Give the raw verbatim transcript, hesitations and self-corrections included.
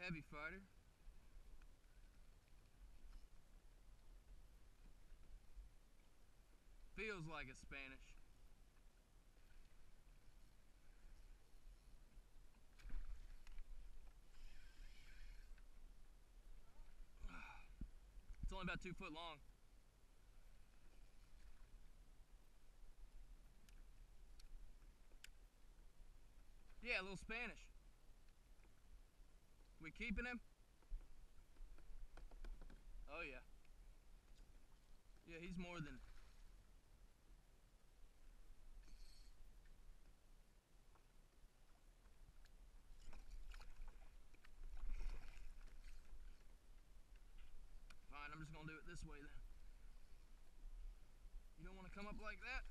heavy fighter. Feels like it's Spanish. It's only about two foot long. Yeah, a little Spanish. We keeping him? Oh yeah. Yeah, he's more than... Fine, I'm just gonna do it this way then. You don't want to come up like that?